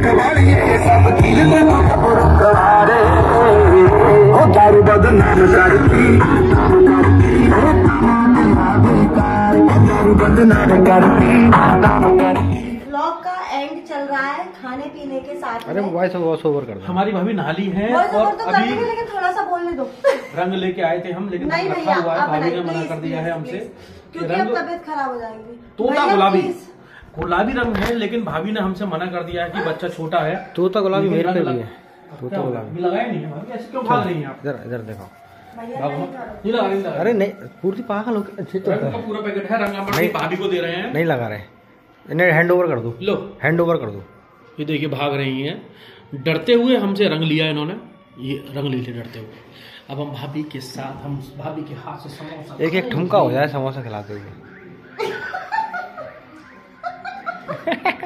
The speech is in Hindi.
दारू बदनाम करती, दारू बदनाम करती। व्लॉग का एंड चल रहा है खाने पीने के साथ। अरे वॉइस ओवर कर दो। हमारी भाभी नहाली है और और तो अभी लेकिन थोड़ा सा बोलने दो। रंग लेके आए थे हम, लेकिन नहीं रखा हुआ है, भाभी ने मना प्लीज, कर दिया है प्लीज, हमसे प्लीज। क्योंकि अब तबीयत खराब हो जाएगी। तोता भैया, गुलाबी प्लीज। गुलाबी रंग है, लेकिन भाभी ने हमसे मना कर दिया है कि बच्चा छोटा है। तोता गुलाबी मेरे पे भी है। तो तोता गुलाबी लगाया नहीं है भाभी, ऐसे क्यों भाग रही हैं आप? इधर इधर देखो। भैया भागो। नहीं करो। नहीं लगा रही, अरे नहीं पूरी पागल हो रंग का पूरा पैकेट है, रंग हम अपनी भाभी को दे रहे हैं। नहीं लगा रहे, इन्हें हैंड ओवर कर दो। लो हैंड ओवर कर दो। ये देखिए भाग रही हैं, डरते हुए हमसे रंग लिया इन्होंने, ये रंग ले डरते हुए। अब हम भाभी के साथ, हम भाभी के हाथ से समोसा एक एक ठुमका हो जाए समोसा खिलाते हुए।